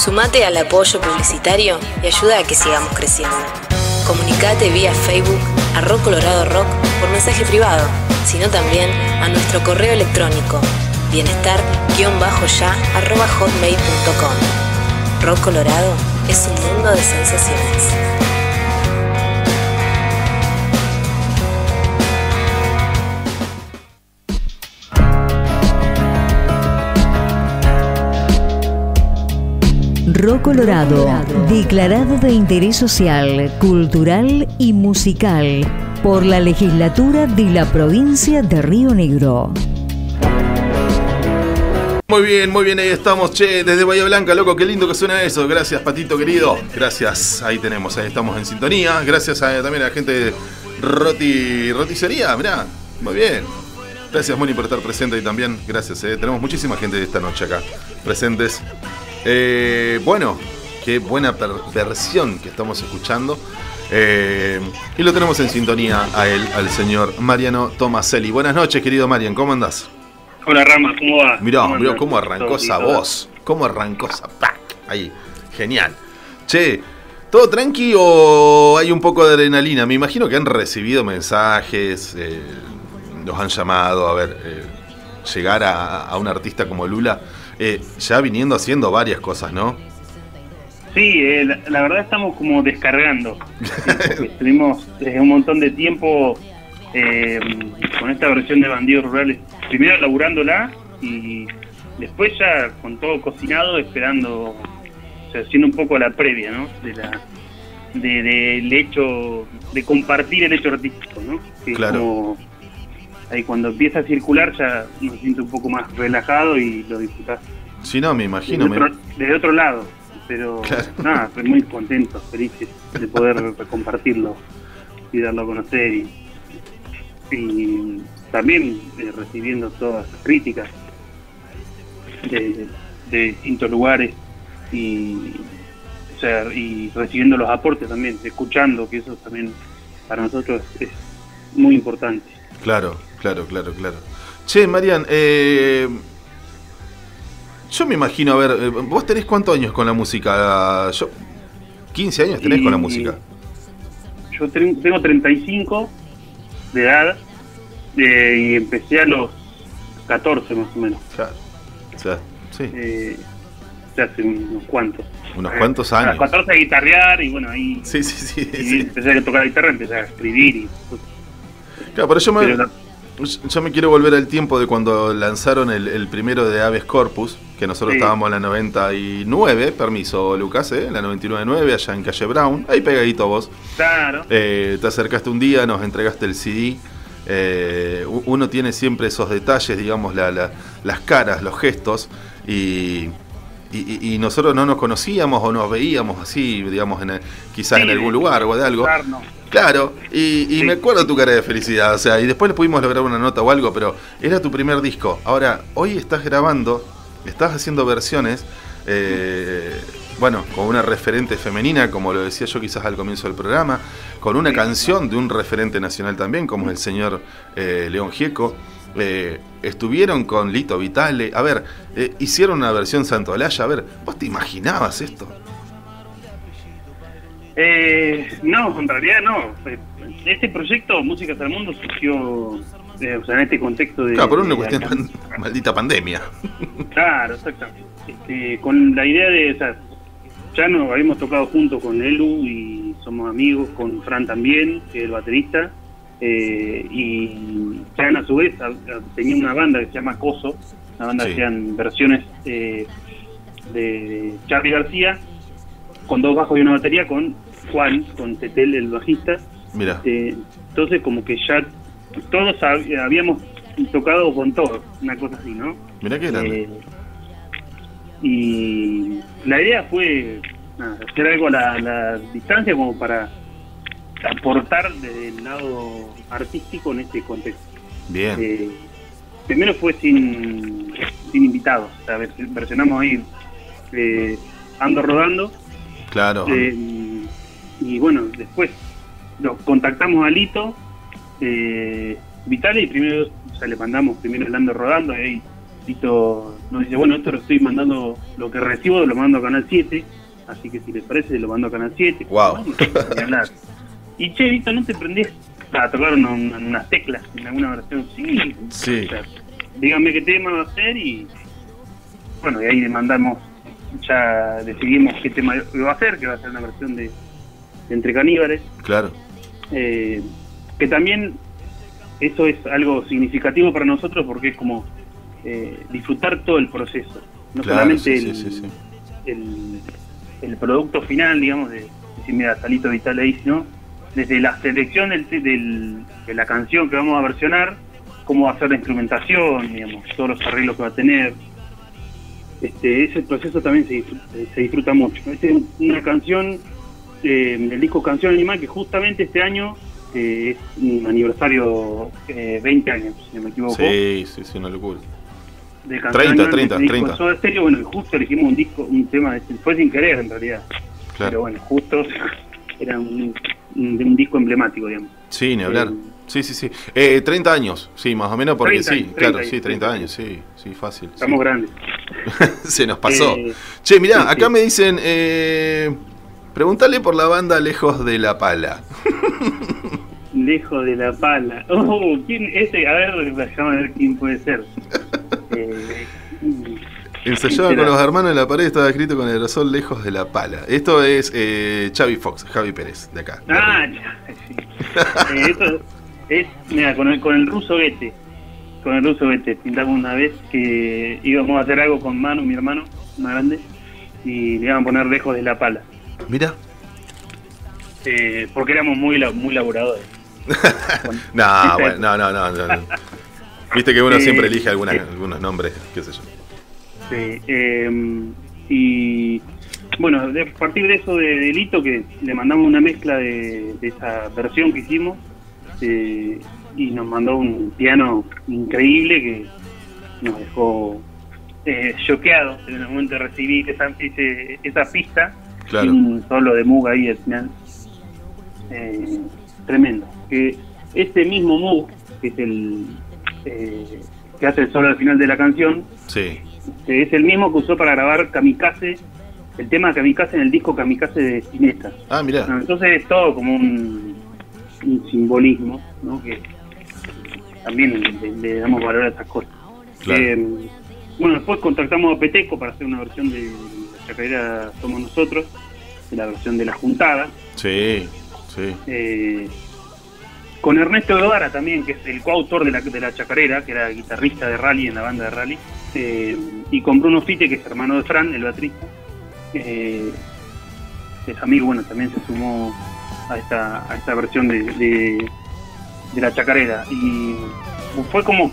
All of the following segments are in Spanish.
Sumate al apoyo publicitario y ayuda a que sigamos creciendo. Comunicate vía Facebook a Rock Colorado Rock por mensaje privado, sino también a nuestro correo electrónico bienestar-ya@hotmail.com. Rock Colorado es un mundo de sensaciones. Rock Colorado, declarado de interés social, cultural y musical por la legislatura de la provincia de Río Negro. Muy bien, ahí estamos, che, desde Bahía Blanca, loco, qué lindo que suena eso. Gracias, Patito querido. Gracias, ahí estamos en sintonía. Gracias también a la gente de Roticería, mirá, muy bien. Gracias, Moni, por estar presente ahí también. Gracias, tenemos muchísima gente esta noche acá presentes. Bueno, qué buena versión que estamos escuchando. Y lo tenemos en sintonía a él, al señor Mariano Tomaselli. Buenas noches, querido Marian, ¿cómo andás? Hola, Rama, ¿cómo va? Mirá cómo arrancó esa voz, cómo arrancó esa ¡pac! Ahí, genial. Che, ¿todo tranqui o hay un poco de adrenalina? Me imagino que han recibido mensajes, los han llamado, a ver, llegar a un artista como Lula, ya viniendo haciendo varias cosas, ¿no? Sí, la verdad estamos como descargando. Estuvimos desde un montón de tiempo con esta versión de Bandidos Rurales, primero laburándola y después ya con todo cocinado, esperando, o sea, haciendo un poco la previa, ¿no? Del hecho, de compartir el hecho artístico, ¿no? Que claro. Como, ahí cuando empieza a circular ya nos siento un poco más relajado y lo disfrutás. Sí, no, me imagino. Desde otro lado, pero claro. Nada, estoy muy contento, felices de poder compartirlo y darlo a conocer y también recibiendo todas las críticas de distintos lugares y recibiendo los aportes también, escuchando, que eso también para nosotros es muy importante. Claro. Che, Marian, yo me imagino, a ver, ¿vos tenés cuántos años con la música? 15 años tenés con la música. Yo tengo 35 de edad y empecé a los 14 más o menos. Claro. O sea, sí. Hace unos cuantos. Unos cuantos años. A los 14 a guitarrear y bueno, ahí sí. empecé a tocar la guitarra, empecé a escribir. Claro, pero yo me quiero volver al tiempo de cuando lanzaron el primero de Habeas Corpus, que nosotros estábamos en la 99, permiso Lucas, la 99.9, allá en Calle Brown, ahí pegadito vos. Claro. Te acercaste un día, nos entregaste el CD. Uno tiene siempre esos detalles, digamos, las caras, los gestos, y nosotros no nos conocíamos o nos veíamos así, digamos, quizás en algún lugar o de algo. Claro, y me acuerdo tu cara de felicidad, o sea, y después le pudimos lograr una nota o algo, pero era tu primer disco. Ahora, hoy estás grabando, estás haciendo versiones, bueno, con una referente femenina, como lo decía yo quizás al comienzo del programa, con una canción de un referente nacional también, como es el señor León Gieco. Estuvieron con Lito Vitale, a ver, hicieron una versión Santolaya, a ver, ¿vos te imaginabas esto? No, en realidad no. Este proyecto, Músicas al Mundo, surgió en este contexto de... Claro, por una cuestión de maldita pandemia. Claro, exactamente. Con la idea de... O sea, ya nos habíamos tocado juntos con Elu y somos amigos, con Fran también, que es el baterista. Y Chan a su vez tenía una banda que se llama Coso, una banda que hacían versiones de Charly García, con 2 bajos y una batería, con Juan, con Tetel, el bajista. Mira. Entonces como que ya todos habíamos tocado con todos, una cosa así, ¿no? Mira qué grande. Y la idea fue hacer algo a la distancia como para aportar desde el lado artístico en este contexto. Bien. Primero fue sin invitados, o sea, versionamos ahí Ando Rodando. Claro. Y bueno, después lo contactamos a Lito Vitale y primero, o sea, le mandamos primero el Ando Rodando, y ahí Tito nos dice, bueno, esto lo estoy mandando, lo que recibo lo mando a Canal 7, así que si les parece lo mando a Canal 7. Wow. Y che, Vito, ¿no te prendés a tocar unas teclas en alguna versión? Sí. Sí. O sea, díganme qué tema va a ser y bueno, y ahí le mandamos, ya decidimos qué tema va a ser, que va a ser una versión de Entre Caníbales. Claro. Que también eso es algo significativo para nosotros porque es como disfrutar todo el proceso, no claro, solamente sí. el producto final, digamos, de decir, mira, Salito Vital ahí, sino desde la selección de la canción que vamos a versionar, cómo va a ser la instrumentación, digamos, todos los arreglos que va a tener. Ese proceso también se disfruta mucho. Esta es una canción del disco Canción Animal que justamente este año es un aniversario 20 años, si no me equivoco. Sí, una locura. De Canción 30. De Soda Stereo, bueno, justo elegimos un tema, fue sin querer en realidad. Claro. Pero bueno, justo era un disco emblemático, digamos. Sí, ni hablar. Sí. 30 años, sí, más o menos, porque 30 años, sí, fácil. Estamos grandes. Se nos pasó. Che, mirá, acá me dicen, pregúntale por la banda Lejos de la Pala. Lejos de la Pala. ¿Quién ese? A ver, déjame ver quién puede ser. Ensayaba con los hermanos en la pared, estaba escrito con el aerosol Lejos de la Pala. Esto es Javi Pérez, de acá. Sí. Esto es, mira, con el ruso Guete. Con el ruso Guete pintamos una vez que íbamos a hacer algo con Manu, mi hermano más grande, y le iban a poner Lejos de la Pala. Mira. Porque éramos muy laburadores. No. Viste que uno siempre elige algunos nombres, qué sé yo. Sí, y bueno, a partir de eso de Lito, que le mandamos una mezcla de esa versión que hicimos, y nos mandó un piano increíble que nos dejó choqueados en el momento de recibir esa pista. Claro. Un solo de Moog ahí al final, tremendo. Que este mismo Moog, que es el que hace el solo al final de la canción, sí, es el mismo que usó para grabar Kamikaze, el tema Kamikaze en el disco Kamikaze de Spinetta. Mirá. Entonces es todo como un simbolismo, ¿no? Que también le damos valor a esas cosas. Claro. Bueno, después contactamos a Peteco para hacer una versión de La Chacarera Somos Nosotros, de la versión de La Juntada. Sí. Con Ernesto Guevara también, que es el coautor de la Chacarera, que era guitarrista de rally en la banda de rally, y con Bruno Fite, que es hermano de Fran, el baterista, es amigo, bueno, también se sumó a esta versión de la Chacarera. Y fue como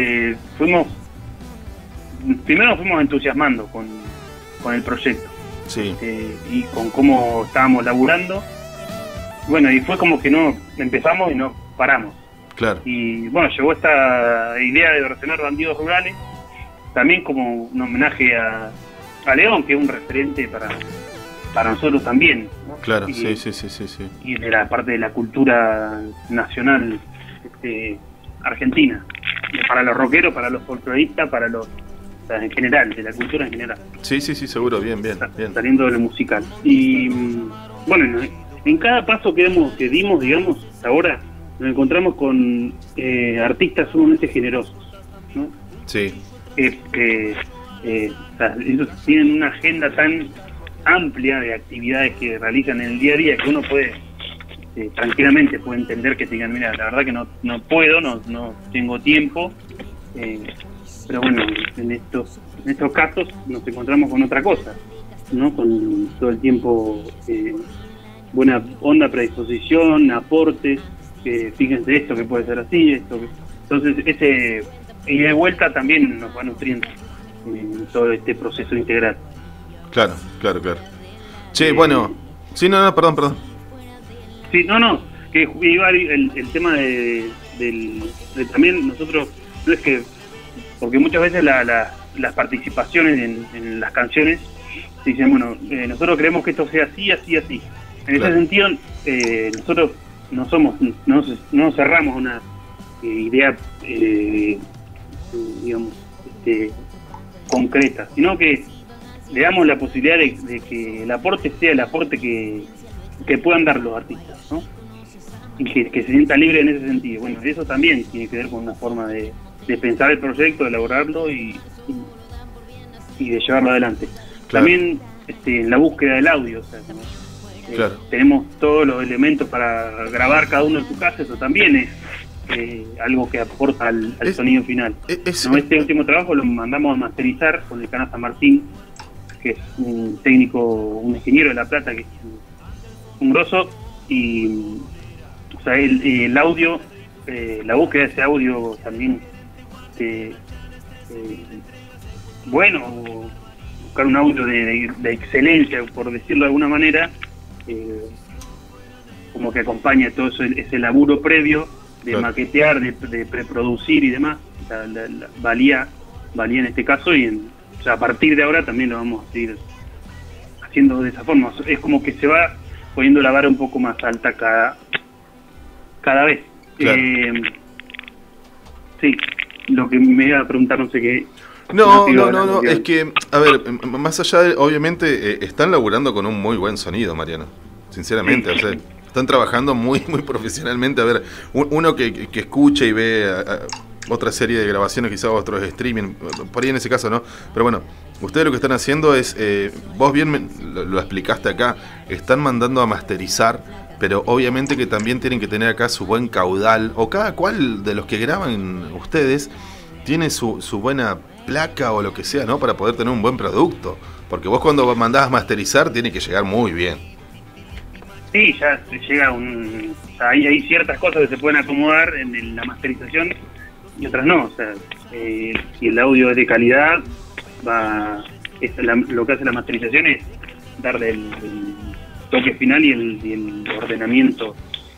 primero nos fuimos entusiasmando con el proyecto, sí, y con cómo estábamos laburando. Bueno, y fue como que no empezamos y no paramos. Claro. Y bueno, llegó esta idea de versionar Bandidos Rurales, también como un homenaje a León, que es un referente para nosotros también, ¿no? Claro, y, sí. Y de la parte de la cultura nacional argentina, para los rockeros, para los folcloristas, en general, de la cultura en general. Sí, seguro, bien. Saliendo de lo musical. Y bueno, en cada paso que dimos, digamos, hasta ahora, nos encontramos con artistas sumamente generosos, ¿no? Sí. Ellos tienen una agenda tan amplia de actividades que realizan en el día a día que uno puede tranquilamente puede entender que te digan, mira, la verdad que no puedo, no tengo tiempo, pero bueno, en estos casos nos encontramos con otra cosa, ¿no? Con todo el tiempo buena onda, predisposición, aportes, fíjense esto que puede ser así, entonces ese y de vuelta también nos va nutriendo en todo este proceso integral. Claro. Che, bueno, sí, no, perdón. Sí, que iba el tema de también nosotros, no es que, porque muchas veces las participaciones en las canciones dicen, bueno, nosotros queremos que esto sea así. En ese sentido, nosotros no cerramos una idea, digamos, concreta, sino que le damos la posibilidad de que el aporte sea el aporte que puedan dar los artistas, ¿no? Y que se sienta libre en ese sentido. Bueno, eso también tiene que ver con una forma de pensar el proyecto, de elaborarlo y de llevarlo adelante. Claro. También en la búsqueda del audio, o sea, claro. Tenemos todos los elementos para grabar cada uno en su casa, eso también es algo que aporta al sonido final. ¿No? Este último trabajo lo mandamos a masterizar con el Cana San Martín, que es un técnico, un ingeniero de La Plata, que es un grosso, y o sea, el audio, la búsqueda de ese audio también, bueno, buscar un audio de excelencia, por decirlo de alguna manera, como que acompaña todo ese laburo previo de claro. maquetear, de preproducir y demás, valía en este caso, y o sea, a partir de ahora también lo vamos a seguir haciendo de esa forma. Es como que se va poniendo la vara un poco más alta cada vez. Claro. Sí, lo que me iba a preguntar, no sé qué. No, es que, a ver, más allá de, obviamente, están laburando con un muy buen sonido, Mariano, sinceramente, sí. O sea, están trabajando muy profesionalmente. A ver, uno que escucha y ve otra serie de grabaciones, quizás otros streaming, por ahí en ese caso no, pero bueno, ustedes lo que están haciendo es, vos bien lo explicaste acá, están mandando a masterizar, pero obviamente que también tienen que tener acá su buen caudal, o cada cual de los que graban ustedes tiene su buena placa o lo que sea, ¿no? Para poder tener un buen producto, porque vos cuando mandás a masterizar tiene que llegar muy bien. Sí, ya llega hay ciertas cosas que se pueden acomodar en la masterización y otras no, o sea, si el audio es de calidad, lo que hace la masterización es darle el toque final y el ordenamiento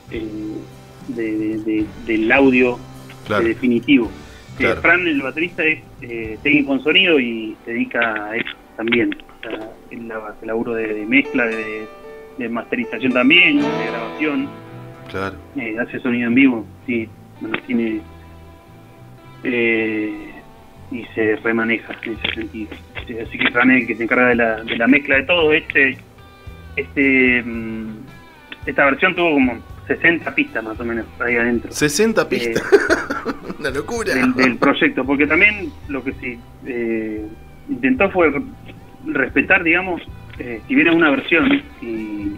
del audio, claro, definitivo. Claro. Fran, el baterista, es técnico en sonido y se dedica a eso también. O sea, el laburo de mezcla, de masterización también, de grabación. Claro. Hace sonido en vivo, sí, bueno, tiene y se remaneja en ese sentido. Sí, así que Fran es el que se encarga de la mezcla de todo. Esta versión tuvo como 60 pistas más o menos ahí adentro. 60 pistas. Una locura. Del proyecto, porque también lo que se intentó fue respetar, digamos, si bien es una versión, y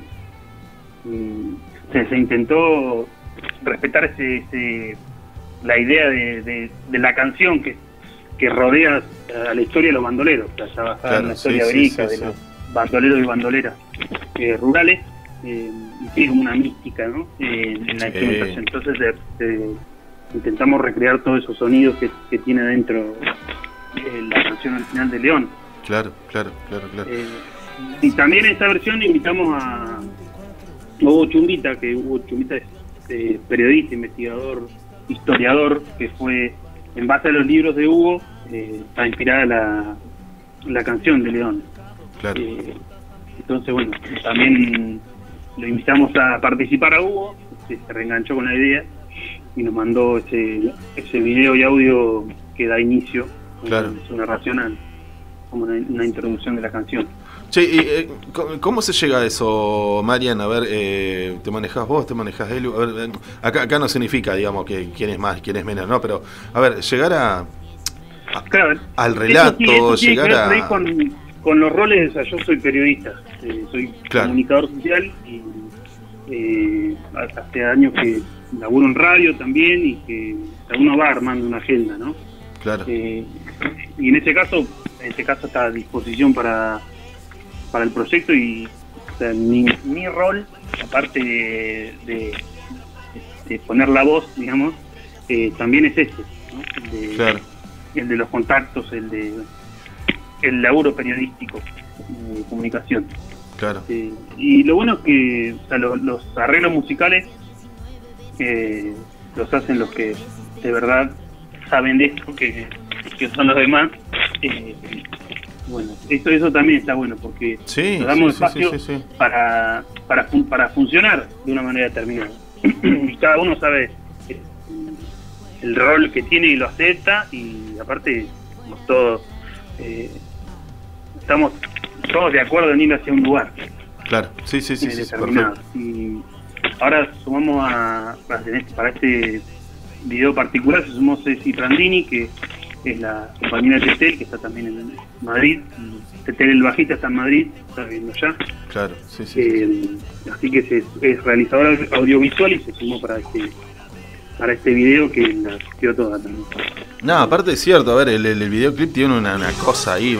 se intentó respetar la idea de la canción que rodea a la historia de los bandoleros, que está basada, claro, en la historia verídica de los bandoleros y bandoleras rurales, y tiene como una mística, ¿no? En la instrumentación. Entonces intentamos recrear todos esos sonidos que tiene dentro la canción original de León. Claro. Y también en esta versión invitamos a Hugo Chumbita, que Hugo Chumbita es periodista, investigador, historiador, que fue, en base a los libros de Hugo, está inspirada la canción de León. Claro. Entonces, bueno, también lo invitamos a participar a Hugo, se reenganchó con la idea y nos mandó ese video y audio que da inicio, claro, su narración, como una introducción de la canción. Che, ¿y cómo se llega a eso, Marian? A ver, ¿te manejás vos, te manejás él? A ver, acá no significa, digamos, que quién es más, quién es menos, ¿no? Pero, a ver, llegar claro, al relato, eso llegar a... Con los roles, o sea, yo soy periodista, soy, claro, comunicador social, y hace años que laburo en radio también, y que uno va armando una agenda, ¿no? Claro. Y en este caso está a disposición para el proyecto, y o sea, mi rol, aparte de poner la voz, digamos, también es ¿no? Claro. El de los contactos, el laburo periodístico, de comunicación. Claro. Y lo bueno es que, o sea, los arreglos musicales los hacen los que de verdad saben de esto, que son los demás. Bueno, eso también está bueno, porque nos damos espacio para funcionar de una manera determinada. Y cada uno sabe el rol que tiene y lo acepta, y aparte todos estamos todos de acuerdo en ir hacia un lugar. Claro, sí, determinado. Y ahora sumamos para este video particular, se sumó Ceci Prandini, que es la compañera de Tetel, que está también en Madrid. Tetel, el bajista, está en Madrid, está viviendo allá. Claro, sí. Así que es realizadora audiovisual y se sumó para este video, que la asistió toda también. No, aparte es cierto, a ver, el videoclip tiene una cosa ahí,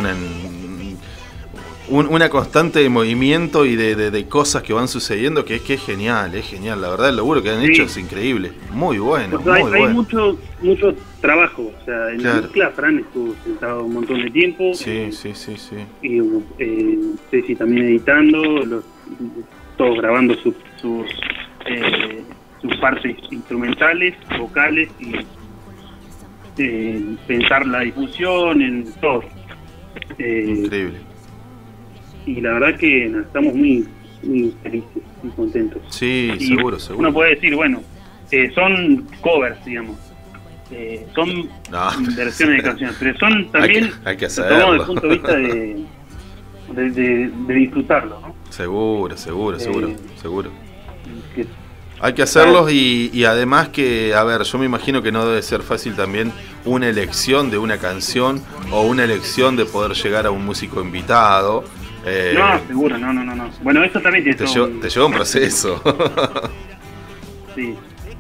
una constante de movimiento y de cosas que van sucediendo que es genial, la verdad el laburo que han hecho es increíble, muy bueno. Pues hay mucho trabajo, o sea, en la mezcla Fran estuvo sentado un montón de tiempo. Sí. Y Ceci también editando, todos grabando sus partes instrumentales, vocales, y pensar la difusión en todo. Increíble. Y la verdad que estamos muy felices, muy contentos. Sí, y seguro. Uno puede decir, bueno, son covers, digamos. Son versiones de canciones, pero son también, hay que hacerlo desde el punto de vista de disfrutarlo, ¿no? Seguro. Hay que hacerlos y además que, a ver, yo me imagino que no debe ser fácil también una elección de una canción o una elección de poder llegar a un músico invitado. No, seguro, no. Bueno, eso también te lleva un proceso. Sí.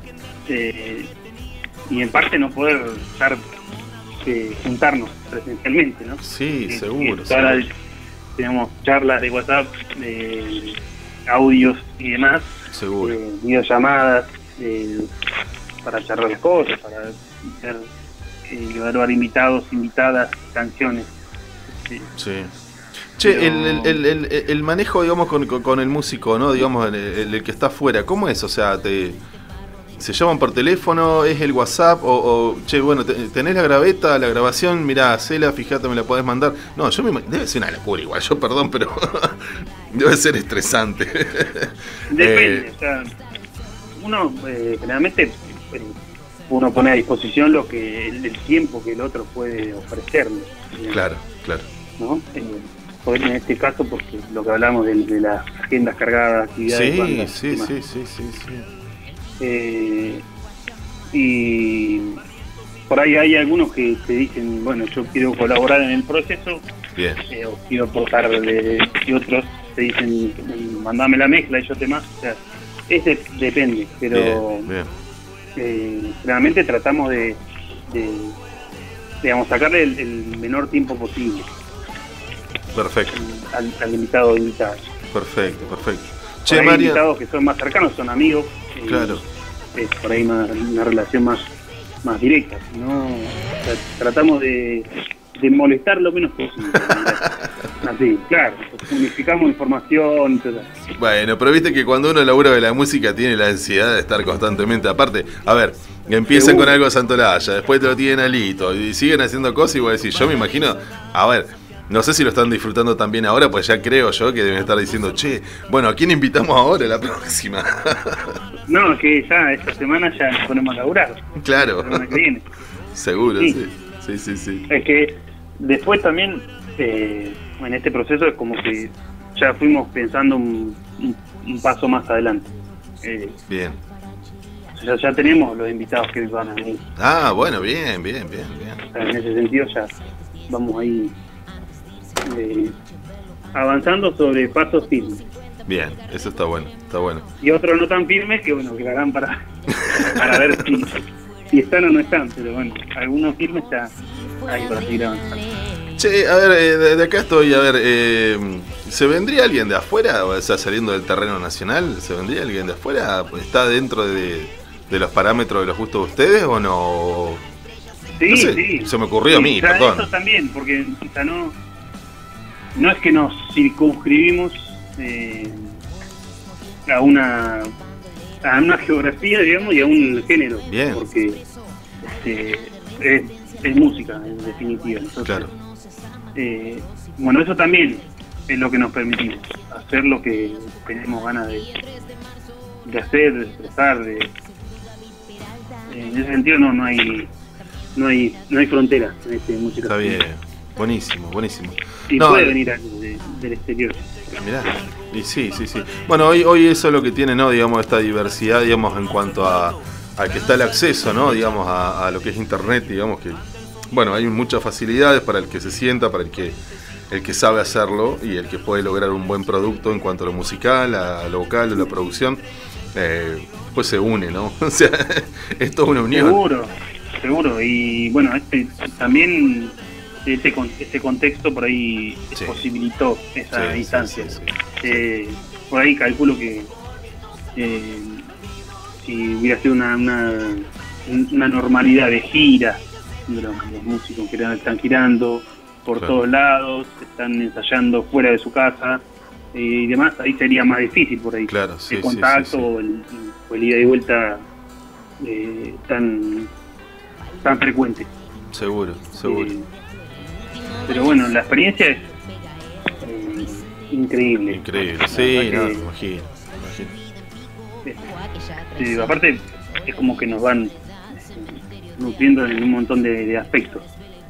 Y en parte no poder juntarnos presencialmente, ¿no? Sí, seguro. Tenemos charlas de WhatsApp, audios y demás. Seguro. Videollamadas para charlar las cosas, para evaluar invitados, invitadas, canciones. Sí. Che, el manejo, digamos, con el músico, ¿no? Digamos, el que está afuera, ¿cómo es? O sea, ¿se llaman por teléfono? ¿Es el WhatsApp? Che, bueno, ¿tenés la grabación? Mirá, hacela, fíjate, me la podés mandar. No, debe ser una locura igual, yo perdón, pero debe ser estresante. Depende, o sea, uno generalmente uno pone a disposición el tiempo que el otro puede ofrecerle. Claro. ¿No? En este caso, porque lo que hablamos de las agendas cargadas, actividades. Sí. Y por ahí hay algunos que te dicen, bueno, yo quiero colaborar en el proceso. Bien. O quiero aportar, y otros te dicen, mandame la mezcla y yo te más. O sea, depende, pero bien. realmente tratamos de digamos, sacarle el menor tiempo posible. Perfecto. Al invitado o invitada. Perfecto. Che, María, invitados que son más cercanos, son amigos. Claro. Es por ahí una relación más directa, ¿no? O sea, tratamos de molestar lo menos posible. Así, claro, unificamos información y todo. Bueno, pero viste que cuando uno labura de la música tiene la ansiedad de estar constantemente. Aparte, a ver, empiezan con algo de Santolaya, después te lo tienen alito y siguen haciendo cosas y vos decís, yo me imagino, a ver, no sé si lo están disfrutando también ahora, pues ya creo yo que deben estar diciendo, che, bueno, ¿a quién invitamos ahora la próxima? No, que ya esta semana ya nos ponemos a laburar. Claro. La semana que viene. Seguro, sí. Es que después también, en este proceso es como que ya fuimos pensando un paso más adelante. Bien. Ya tenemos los invitados que van a venir. Ah, bueno, bien. O sea, en ese sentido ya vamos ahí avanzando sobre pasos firmes. Bien, eso está bueno. Y otros no tan firmes que bueno, que la harán para ver si están o no están, pero bueno, algunos firmes ya hay para seguir avanzando. Che, a ver, de acá estoy, a ver, ¿se vendría alguien de afuera? O sea, saliendo del terreno nacional, ¿se vendría alguien de afuera? ¿Está dentro de los parámetros de los gustos de ustedes o no? Sí, no sé, sí. Se me ocurrió a mí, perdón. Eso también, porque quizá no es que nos circunscribimos a una geografía, digamos, y a un género. Bien. Porque es música, en definitiva. Entonces, claro. Bueno, eso también es lo que nos permitimos, hacer lo que tenemos ganas de hacer, de expresar. En ese sentido no hay fronteras en música. Está bien. Buenísimo, buenísimo. Y no, puede venir del exterior. Mirá, y sí. Bueno, hoy eso es lo que tiene, ¿no? Digamos, esta diversidad, digamos, en cuanto a que está el acceso, ¿no? Digamos, a lo que es internet, digamos que, bueno, hay muchas facilidades para el que se sienta, para el que sabe hacerlo y el que puede lograr un buen producto en cuanto a lo musical, a lo vocal, a la producción, pues se une, ¿no? O sea, es toda una unión. Seguro. Y bueno, también este contexto por ahí posibilitó esa instancia. Sí. Por ahí calculo que si hubiera sido una normalidad de gira, los músicos que están girando por todos lados, están ensayando fuera de su casa y demás, ahí sería más difícil por ahí. Claro, el contacto o el ida y vuelta tan frecuente. Seguro. Pero bueno, la experiencia es increíble. Sí, no, me imagino. Sí, aparte es como que nos van nutriendo en un montón de aspectos.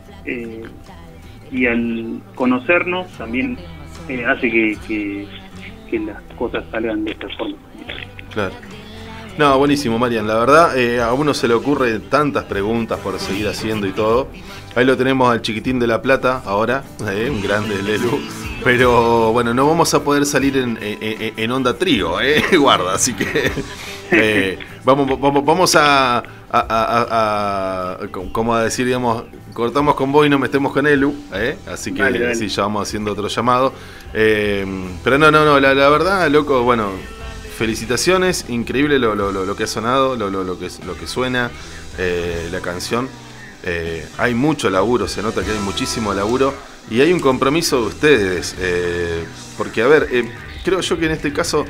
Y al conocernos también hace que las cosas salgan de esta forma. Claro. No, buenísimo, Marian. La verdad, a uno se le ocurren tantas preguntas por seguir haciendo y todo. Ahí lo tenemos al Chiquitín de La Plata, ahora, un grande Lelu. Pero bueno, no vamos a poder salir en onda trío, guarda. Así que vamos a como a decir, digamos, cortamos con vos y nos metemos con Elu, así que dale. Sí, ya vamos haciendo otro llamado. Pero no, la verdad, loco, bueno, felicitaciones, increíble lo que ha sonado, lo que suena, la canción. Hay mucho laburo, se nota que hay muchísimo laburo y hay un compromiso de ustedes, porque a ver, creo yo que en este caso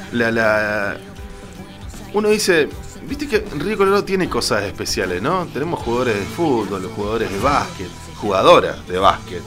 uno dice, viste que Río Colorado tiene cosas especiales, ¿no? Tenemos jugadores de fútbol, jugadores de básquet, jugadoras de básquet,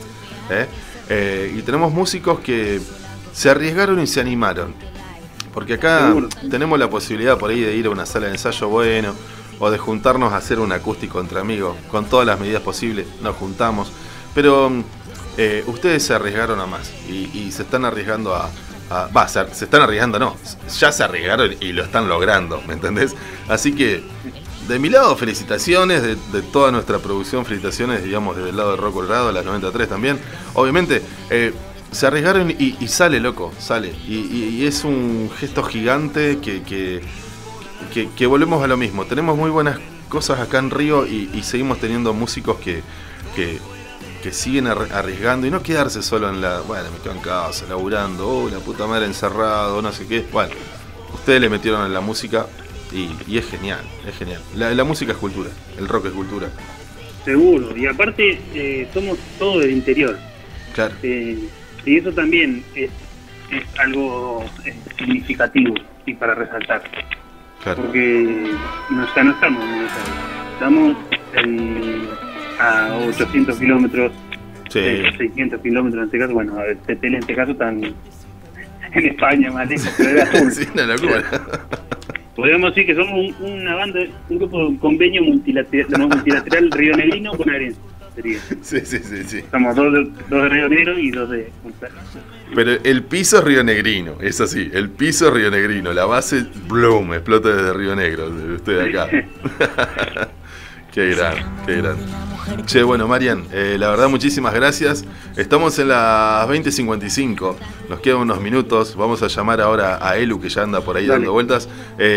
y tenemos músicos que se arriesgaron y se animaron, porque acá tenemos la posibilidad por ahí de ir a una sala de ensayo o de juntarnos a hacer un acústico entre amigos, con todas las medidas posibles, nos juntamos, pero ustedes se arriesgaron a más y se están arriesgando se están arriesgando, no, ya se arriesgaron y lo están logrando, ¿me entendés? Así que, de mi lado, felicitaciones, de toda nuestra producción, felicitaciones, digamos, desde el lado de Rock Colorado, las 93 también, obviamente, se arriesgaron y sale, loco, sale, y es un gesto gigante que volvemos a lo mismo. Tenemos muy buenas cosas acá en Río y seguimos teniendo músicos que siguen arriesgando y no quedarse solo en bueno, me quedo en casa, laburando, la puta madre encerrado, no sé qué. Bueno, ustedes le metieron en la música y es genial, es genial. La música es cultura, el rock es cultura. Seguro, y aparte somos todos del interior. Claro. Y eso también es algo significativo y para resaltar. Claro. Porque no estamos en Buenos Aires, estamos a 800 kilómetros, 600 kilómetros en este caso. Bueno, en este caso están en España más lejos, pero era azul. Sí, una locura. Podríamos decir que somos una banda, un grupo de convenio multilateral rionegrino bonaerense. Sí. Somos dos de Río Negro y dos de Punta. Pero el piso es rionegrino, es así, el piso es rionegrino, la base, bloom, explota desde Río Negro, de usted acá. Qué gran. Che, bueno, Marian, la verdad, muchísimas gracias. Estamos en las 20:55, nos quedan unos minutos. Vamos a llamar ahora a Elu, que ya anda por ahí dando vueltas.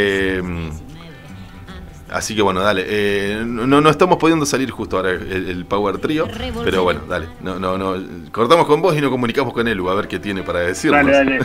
Así que bueno, dale. No estamos pudiendo salir justo ahora el Power Trio, pero bueno, dale. No, cortamos con vos y nos comunicamos con Elu a ver qué tiene para decirnos. Dale.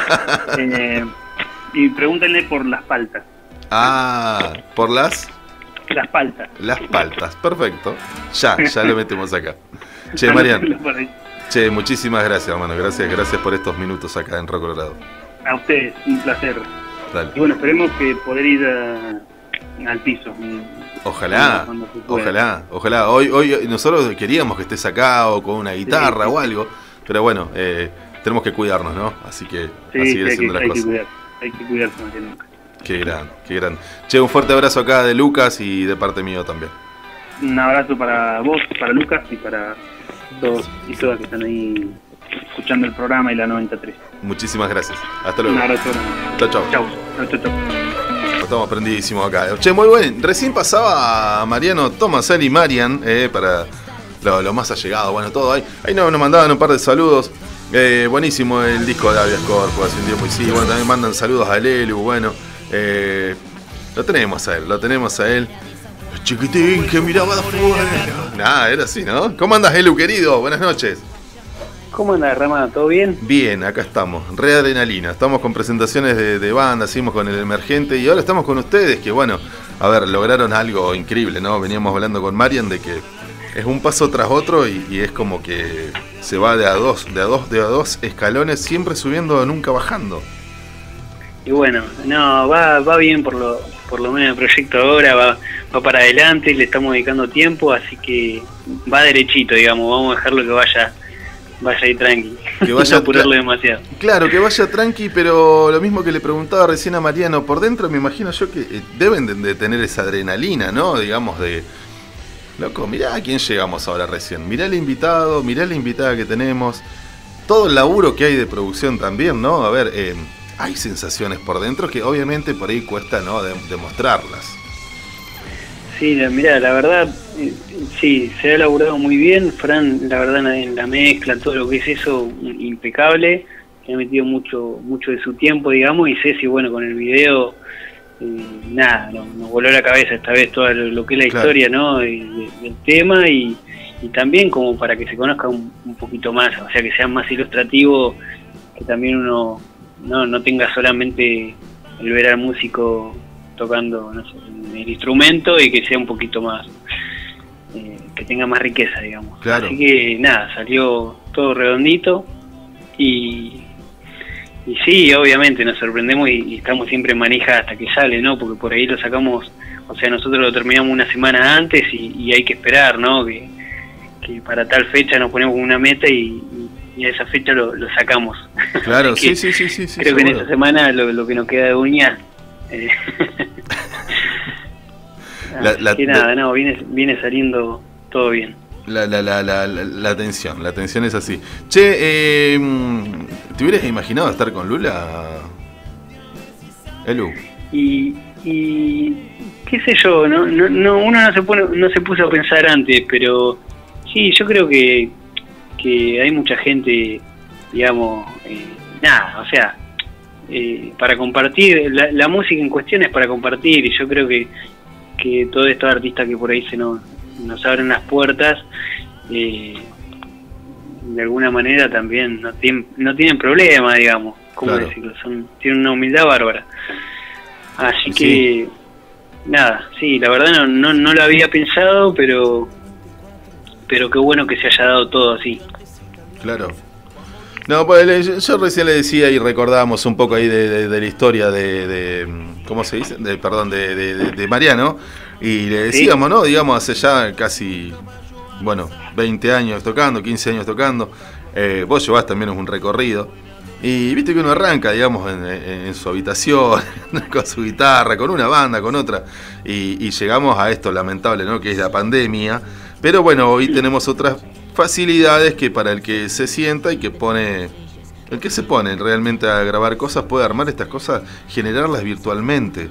Y pregúntenle por las paltas. ¿Por las? Las paltas. Las paltas, perfecto. Ya lo metemos acá. Che, Marian. Che, muchísimas gracias, hermano. Gracias por estos minutos acá en Rock Colorado. A ustedes, un placer. Dale. Y bueno, esperemos que poder ir al piso. Ojalá. Hoy nosotros queríamos que estés acá o con una guitarra o algo, pero bueno, tenemos que cuidarnos, ¿no? Así que a seguir haciendo las cosas. Hay que cuidarse más que nunca. Qué gran. Che, un fuerte abrazo acá de Lucas y de parte mío también. Un abrazo para vos, para Lucas y para todos y todas que están ahí escuchando el programa y la 93. Muchísimas gracias. Hasta luego. Un abrazo. Chao, chao. Chau. Estamos prendidísimos acá. Che, muy bueno. Recién pasaba Mariano Tomaselli Marian, para lo más allegado. Bueno, todo ahí. Ahí nos mandaban un par de saludos. Buenísimo el disco de Habeas Corpus hace un tiempo. Y sí, bueno, también mandan saludos a Lelu. Bueno, lo tenemos a él. El chiquitín que miraba de afuera. Nada, era así, ¿no? ¿Cómo andas, Elu, querido? Buenas noches. ¿Cómo andas, Ramada? ¿Todo bien? Bien, acá estamos, re adrenalina. Estamos con presentaciones de banda, seguimos con el Emergente y ahora estamos con ustedes, que bueno, a ver, lograron algo increíble, ¿no? Veníamos hablando con Marian de que es un paso tras otro y es como que se va de a dos escalones, siempre subiendo, nunca bajando. Y bueno, no, va bien por lo menos el proyecto ahora, va para adelante, le estamos dedicando tiempo, así que va derechito, digamos, vamos a dejarlo que vaya ahí tranqui, que vaya no apurarlo demasiado. Claro, que vaya tranqui, pero lo mismo que le preguntaba recién a Mariano, por dentro me imagino yo que deben de tener esa adrenalina, ¿no? Digamos de, loco, mirá a quién llegamos ahora recién, mirá el invitado, mirá la invitada que tenemos, todo el laburo que hay de producción también, ¿no? A ver, hay sensaciones por dentro que obviamente por ahí cuesta, ¿no? Demostrarlas. Sí, mirá, la verdad, sí, se ha elaborado muy bien. Fran, la verdad, en la mezcla, todo lo que es eso, impecable. Ha metido mucho de su tiempo, digamos, y Ceci, bueno, con el video, nada, nos voló la cabeza esta vez todo lo que es la historia, ¿no? Del tema y también como para que se conozca un poquito más, o sea, que sea más ilustrativo, que también uno no tenga solamente el ver al músico tocando, no sé, el instrumento y que sea un poquito más, que tenga más riqueza, digamos. Claro. Así que nada, salió todo redondito y sí, obviamente nos sorprendemos y estamos siempre en manija hasta que sale, ¿no? Porque por ahí lo sacamos, o sea, nosotros lo terminamos una semana antes y hay que esperar, ¿no? Que para tal fecha nos ponemos una meta y a esa fecha lo sacamos. Claro, sí. Creo seguro. que en esta semana lo que nos queda de uña. Nada, viene saliendo todo bien. La tensión es así. Che, ¿te hubieras imaginado estar con Lula, Elu? Y qué sé yo, no uno no se puso a pensar antes, pero sí, yo creo que hay mucha gente, digamos, o sea, para compartir, la música en cuestión es para compartir, y yo creo que todos estos artistas que por ahí nos abren las puertas, de alguna manera también no tienen problema, digamos, ¿cómo claro. decirlo? Tienen una humildad bárbara. Así que, nada, sí, la verdad no lo había pensado, pero qué bueno que se haya dado todo así. Claro. No, pues yo recién le decía y recordábamos un poco ahí de la historia de ¿cómo se dice? De Mariano, y le decíamos, ¿no? Digamos, hace ya casi, 20 años tocando, 15 años tocando, vos llevás también un recorrido, y viste que uno arranca, digamos, en su habitación, con su guitarra, con una banda, con otra, y llegamos a esto lamentable, ¿no? Que es la pandemia, pero bueno, hoy tenemos otras facilidades que para el que se sienta y el que se pone realmente a grabar cosas puede armar estas cosas, generarlas virtualmente.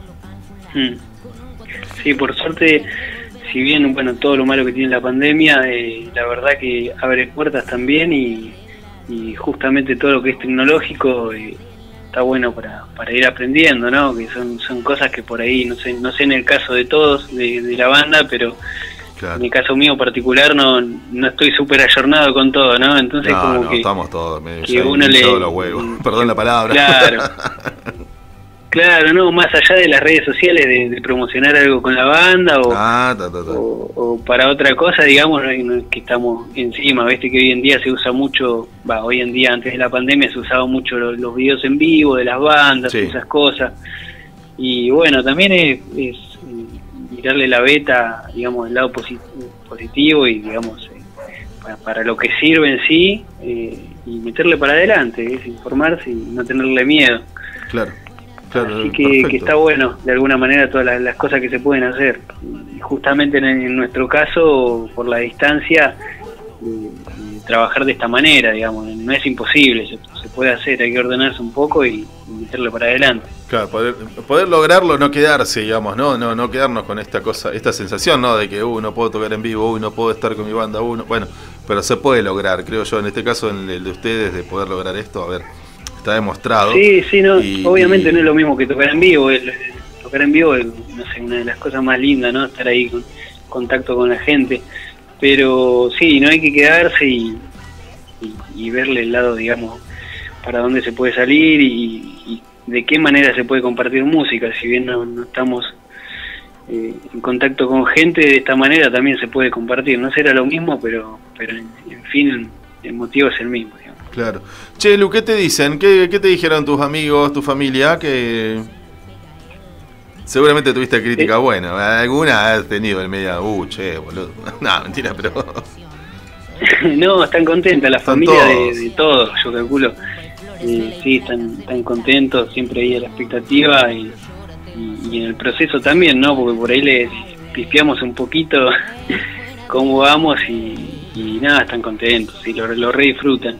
Sí, por suerte, si bien todo lo malo que tiene la pandemia, la verdad que abre puertas también y justamente todo lo que es tecnológico está bueno para ir aprendiendo, ¿no? Que son cosas que por ahí, no sé en el caso de todos de la banda, pero claro. En el caso mío particular no estoy súper ayornado con todo, ¿no? Entonces que estamos todos medio que uno los huevos. Perdón la palabra. Claro, no, más allá de las redes sociales de promocionar algo con la banda o para otra cosa, digamos, que estamos encima, viste que hoy en día se usa mucho, hoy en día antes de la pandemia se usaban mucho los videos en vivo de las bandas, esas cosas, y bueno, también es mirarle la beta, digamos, del lado positivo y, digamos, para lo que sirve en sí, y meterle para adelante, es informarse y no tenerle miedo. Claro, así que está bueno, de alguna manera, todas las cosas que se pueden hacer. Y justamente en nuestro caso, por la distancia, trabajar de esta manera, digamos. No es imposible, se puede hacer, hay que ordenarse un poco y meterle para adelante. Claro, poder lograrlo, no quedarse, digamos, no quedarnos con esta cosa, esta sensación, ¿no? De que no puedo tocar en vivo, no puedo estar con mi banda, bueno, pero se puede lograr, creo yo, en este caso, en el de ustedes, de poder lograr esto, a ver, está demostrado. Sí, no, obviamente no es lo mismo que tocar en vivo, tocar en vivo es, no sé, una de las cosas más lindas, ¿no? Estar ahí con contacto con la gente, pero sí, no hay que quedarse y verle el lado, digamos, para dónde se puede salir y de qué manera se puede compartir música. Si bien no estamos en contacto con gente, de esta manera también se puede compartir. No será lo mismo, pero en fin, el motivo es el mismo, digamos. Claro. Che, Lu, ¿qué te dicen? ¿Qué te dijeron tus amigos, tu familia? Que seguramente tuviste crítica buena. ¿Alguna has tenido el media? Che, boludo. No, mentira, pero... No, están contentas, la familia de todos, yo calculo. Sí, están contentos, siempre ahí a la expectativa y en el proceso también, ¿no? Porque por ahí les pifiamos un poquito cómo vamos y nada, están contentos, y lo re disfrutan,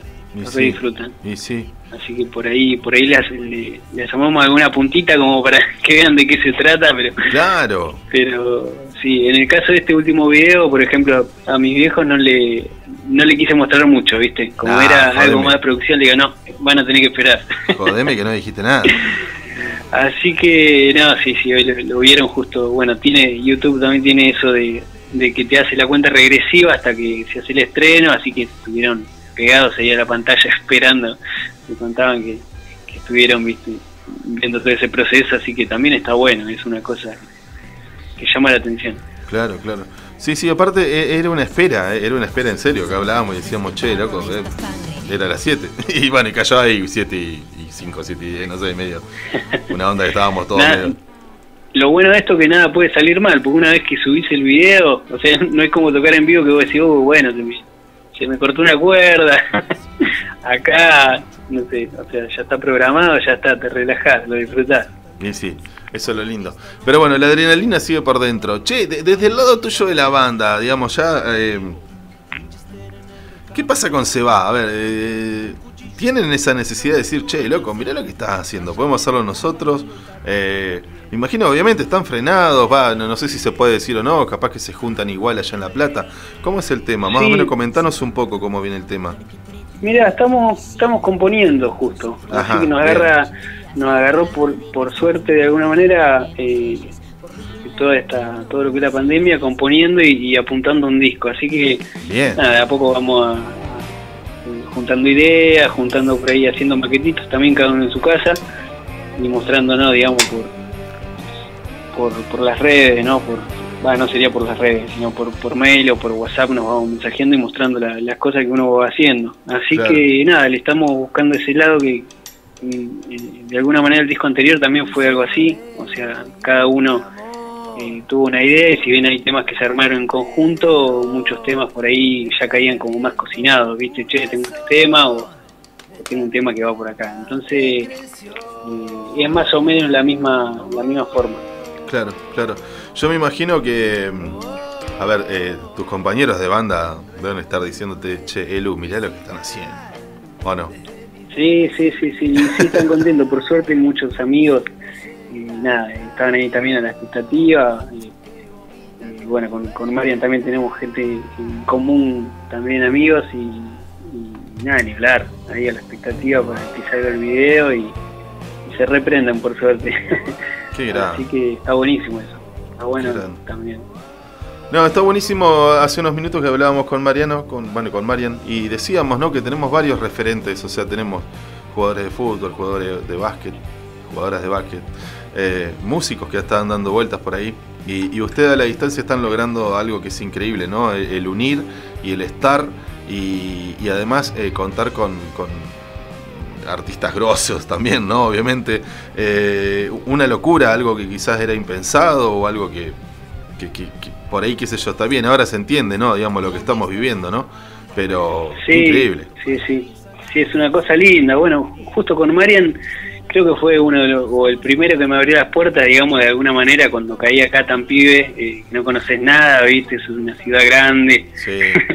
Y sí. Así que por ahí le asomamos alguna puntita como para que vean de qué se trata, pero... Claro. Pero sí, en el caso de este último video, por ejemplo, a mis viejos no le quise mostrar mucho, ¿viste? Como era algo más de producción, le digo, no, van a tener que esperar. Jodeme que no dijiste nada. Así que, no, sí, hoy lo vieron justo. Bueno, YouTube también tiene eso de que te hace la cuenta regresiva hasta que se hace el estreno, así que estuvieron pegados ahí a la pantalla esperando. Me contaban que estuvieron, ¿viste?, viendo todo ese proceso, así que también está bueno, es una cosa que llama la atención. Claro. Sí, aparte era una espera en serio, que hablábamos y decíamos, che, loco, era las 7. Y bueno, y cayó ahí 7 y 5, 7 y 10, no sé, y medio. Una onda que estábamos todos medio. Lo bueno de esto es que nada puede salir mal, porque una vez que subís el video, o sea, no es como tocar en vivo que vos decís, bueno, se me cortó una cuerda. Acá, no sé, o sea, ya está programado, ya está, te relajás, lo disfrutás. Y sí, eso es lo lindo. Pero bueno, la adrenalina sigue por dentro. Che, desde el lado tuyo de la banda, digamos ya... ¿qué pasa con Seba? A ver, ¿tienen esa necesidad de decir, che, loco, mirá lo que estás haciendo, podemos hacerlo nosotros? Me imagino, obviamente, están frenados, no sé si se puede decir o no, capaz que se juntan igual allá en La Plata. ¿Cómo es el tema? Más o menos comentanos un poco cómo viene el tema. Mira, estamos componiendo justo, Ajá, así que nos agarró por suerte de alguna manera todo lo que es la pandemia, componiendo y apuntando un disco, así que nada, de a poco vamos juntando ideas, juntando por ahí, haciendo maquetitos también cada uno en su casa y mostrándonos, digamos, por las redes, ¿no? No sería por las redes, sino por mail o por WhatsApp nos vamos mensajeando y mostrando las cosas que uno va haciendo. Así que nada, le estamos buscando ese lado que de alguna manera el disco anterior también fue algo así, o sea, cada uno tuvo una idea y si bien hay temas que se armaron en conjunto, muchos temas por ahí ya caían como más cocinados, ¿viste? Che, tengo este tema o tengo un tema que va por acá. Entonces es más o menos la misma forma. Claro. Yo me imagino que, a ver, tus compañeros de banda deben estar diciéndote, che, Elu, mirá lo que están haciendo, ¿o no? Sí, están contentos, por suerte muchos amigos, nada, estaban ahí también a la expectativa, y bueno, con Marian también tenemos gente en común, también amigos, y nada, ni hablar, ahí a la expectativa para que salga el video y se reprendan, por suerte. Qué grande. Así que está buenísimo eso, está bueno también. No, está buenísimo. Hace unos minutos que hablábamos con Mariano, con Marian, y decíamos, ¿no?, que tenemos varios referentes, o sea, tenemos jugadores de fútbol, jugadores de básquet, jugadoras de básquet, músicos que están dando vueltas por ahí, y ustedes a la distancia están logrando algo que es increíble, ¿no? El unir y el estar, y además contar con artistas grosos también, ¿no? Obviamente, una locura, algo que quizás era impensado, o algo que por ahí, qué sé yo, está bien, ahora se entiende, ¿no? Digamos, lo que estamos viviendo, ¿no? Pero increíble. Sí, es una cosa linda. Bueno, justo con Marian, creo que fue o el primero que me abrió las puertas, digamos, de alguna manera, cuando caí acá tan pibe, que no conoces nada, ¿viste? Es una ciudad grande. Sí.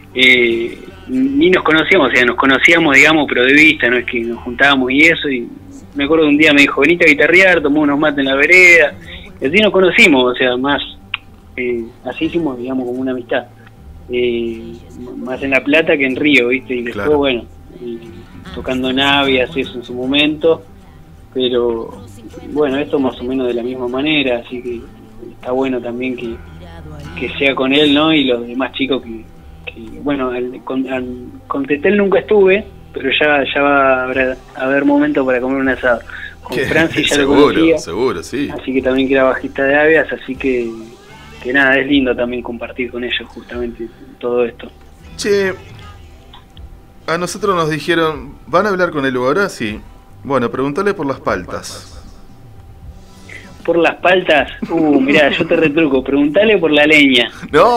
ni nos conocíamos, o sea, nos conocíamos, digamos, pero de vista, no es que nos juntábamos y eso, y me acuerdo que un día me dijo, venite a guitarrear, tomó unos mates en la vereda, y así nos conocimos, o sea, más, así hicimos, digamos, como una amistad, más en La Plata que en Río, ¿viste? Y después, bueno, tocando Navias, eso en su momento, pero bueno, esto más o menos de la misma manera, así que está bueno también que sea con él, ¿no? Y los demás chicos que bueno, con Tetel nunca estuve, pero ya va a haber momento para comer un asado. Con Francis ya seguro, lo conocía, seguro, sí. así que también que era bajista de Avias, así que nada, es lindo también compartir con ellos justamente todo esto. Che, a nosotros nos dijeron, ¿van a hablar con él ahora? Sí. Bueno, preguntale por las paltas. Por las paltas, mirá, yo te retruco, preguntale por la leña. ¡No!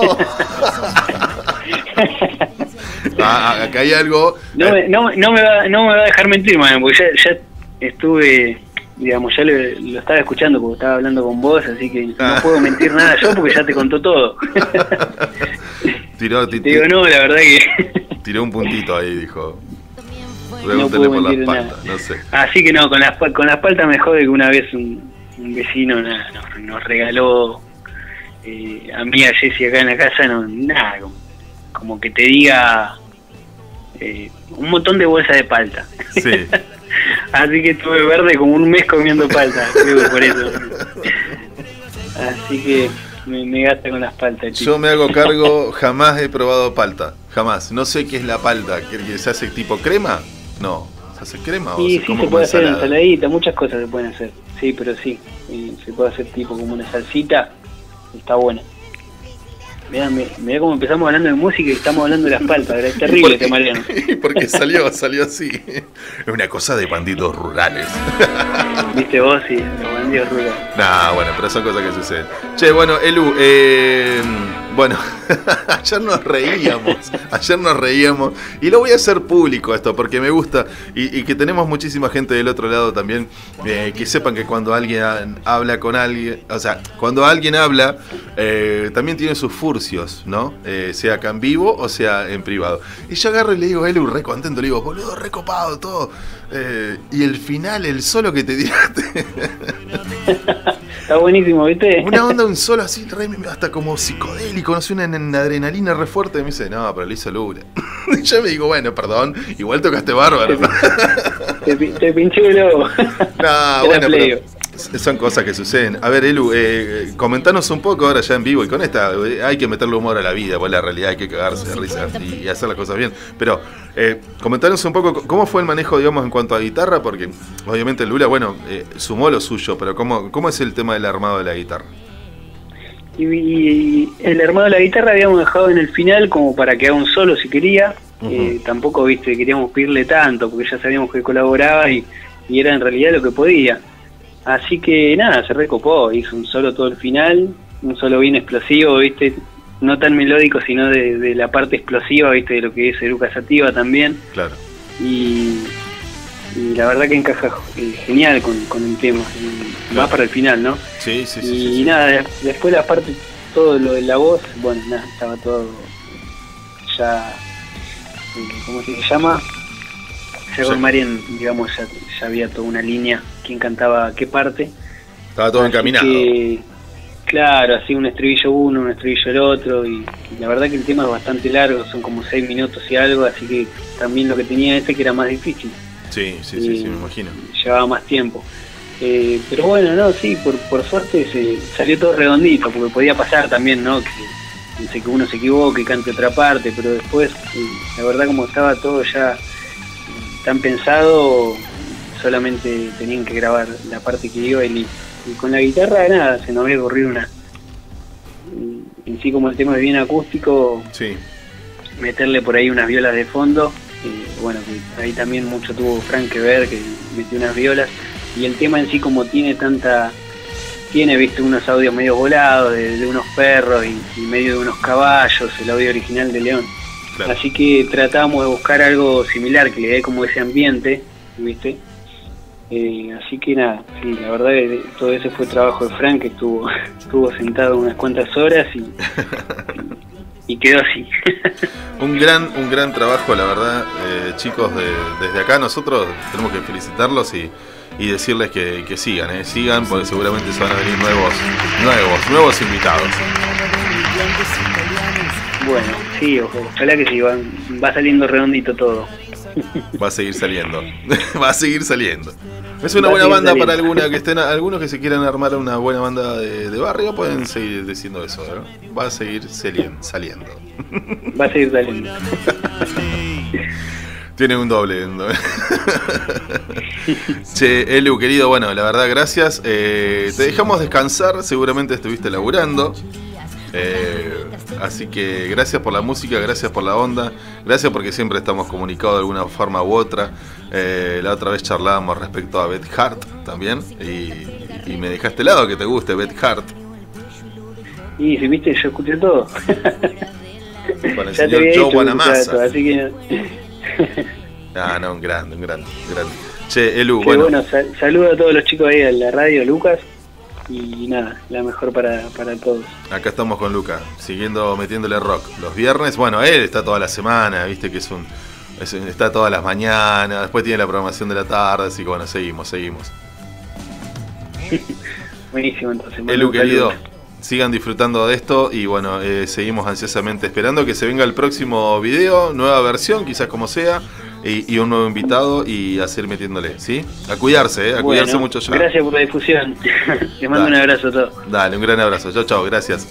Acá hay algo. No me va a dejar mentir, man, porque ya estuve, digamos, ya lo estaba escuchando porque estaba hablando con vos, así que no puedo mentir nada yo porque ya te contó todo. Te digo, no, la verdad que... Tiró un puntito ahí, dijo. Pregúntale por las paltas, no sé. Así que no, con las paltas me jode que una vez un vecino nos regaló a mí, a Jessy acá en la casa, nada, como que te diga un montón de bolsas de palta. Sí. Así que estuve verde como un mes comiendo palta, creo que por eso. Así que me gasta con las paltas, chico. Yo me hago cargo, jamás he probado palta, jamás. No sé qué es la palta, que se hace tipo crema. No, ¿se hace crema o sí, se sí, se puede hacer ensaladita, muchas cosas se pueden hacer. Sí, pero sí, se puede hacer tipo como una salsita, está buena. Mirá cómo empezamos hablando de música y estamos hablando de las paltas, es terrible este Mariano. Porque salió así. Es una cosa de bandidos rurales. Viste vos, sí, los bandidos rurales. Nah, bueno, pero son cosas que suceden. Che, bueno, Elu, bueno, ayer nos reíamos, y lo voy a hacer público esto, porque me gusta, y que tenemos muchísima gente del otro lado también, que sepan que cuando alguien habla con alguien, o sea, cuando alguien habla, también tiene sus furcios, ¿no? Sea acá en vivo o sea en privado. Y yo agarro y le digo, Elu, re contento, le digo, boludo, re copado, todo. Y el final, el solo que te tiraste. Está buenísimo, ¿viste? Una onda, un solo así, hasta como psicodélico, no sé, una adrenalina re fuerte. Y me dice, no, pero lo hizo Lula. Y yo me digo, bueno, perdón, igual tocaste bárbaro. Te pinché el lobo. No, bueno, pero son cosas que suceden. A ver, Elu, comentanos un poco ahora ya en vivo, y con esta hay que meterle humor a la vida, pues la realidad hay que cagarse de risa y hacer las cosas bien. Pero comentanos un poco cómo fue el manejo, digamos, en cuanto a guitarra, porque obviamente Lula, bueno, sumó lo suyo, pero ¿cómo es el tema del armado de la guitarra? Y el armado de la guitarra habíamos dejado en el final como para que haga un solo si quería. Tampoco, viste, queríamos pedirle tanto, porque ya sabíamos que colaboraba y era en realidad lo que podía. Así que nada, se recopó, hizo un solo todo el final, un solo bien explosivo, viste, no tan melódico, sino de la parte explosiva, viste, de lo que es Eruca Sativa también. Claro. Y la verdad que encaja genial con el tema, más para el final, ¿no? Sí. Y nada, después la parte, todo lo de la voz, bueno, nada, estaba todo ya, ¿cómo se llama? Ya con Marian, digamos, ya había toda una línea, quién cantaba qué parte. Estaba todo encaminado. Claro, así un estribillo uno, un estribillo el otro, y la verdad que el tema es bastante largo, son como 6 minutos y algo, así que también lo que tenía que era más difícil. Sí, me imagino. Llevaba más tiempo. Pero bueno, no, sí, por suerte salió todo redondito, porque podía pasar también, ¿no? Que uno se equivoque y cante otra parte, pero después, la verdad, como estaba todo ya tan pensado, solamente tenían que grabar la parte que iba y con la guitarra nada, se nos había ocurrido en sí, como el tema es bien acústico, sí, meterle por ahí unas violas de fondo, bueno, que ahí también mucho tuvo Frank que ver, que metió unas violas, y el tema en sí como tiene viste unos audios medio volados de unos perros y medio de unos caballos, el audio original de León. Claro. Así que tratamos de buscar algo similar que le dé como ese ambiente, ¿viste? Así que nada, sí, la verdad que todo ese fue trabajo de Frank, que estuvo sentado unas cuantas horas y quedó así. Un gran trabajo, la verdad, chicos, desde acá nosotros tenemos que felicitarlos y decirles que sigan, porque seguramente se van a venir nuevos invitados. Bueno, sí, ojalá que sí, va saliendo redondito todo. Va a seguir saliendo. Es una buena banda para algunos que se quieran armar una buena banda de barrio, pueden seguir diciendo eso, ¿no? Va a seguir saliendo. Va a seguir saliendo. Tiene un doble. Che, Elu, querido, bueno, la verdad, gracias. Te dejamos descansar, seguramente estuviste laburando. Así que gracias por la música, gracias por la onda, gracias porque siempre estamos comunicados de alguna forma u otra. La otra vez charlábamos respecto a Beth Hart también, y me dejaste lado que te guste Beth Hart. Y si viste, yo escuché todo. Con el señor Joe Bonamassa. Así que un grande. Che, Elu, bueno. Saludo a todos los chicos ahí en la radio, Lucas. Y nada, la mejor para todos. Acá estamos con Luca, siguiendo metiéndole rock. Los viernes, bueno, él está toda la semana, viste que está todas las mañanas, después tiene la programación de la tarde, así que bueno, seguimos. Buenísimo, entonces. Elu, querido, sigan disfrutando de esto y bueno, seguimos ansiosamente esperando que se venga el próximo video, nueva versión, quizás como sea. Y un nuevo invitado y a seguir metiéndole, ¿sí? A cuidarse, cuidarse mucho ya. Gracias por la difusión. Te mando un abrazo a todos. Dale, un gran abrazo. Chao, gracias.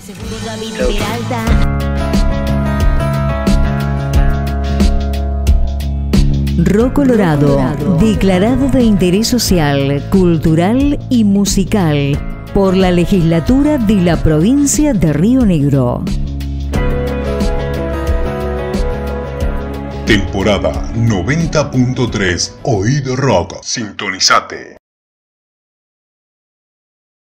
Rock Colorado, declarado de interés social, cultural y musical por la legislatura de la provincia de Río Negro. Temporada 90.3 Oído Rock. Sintonizate.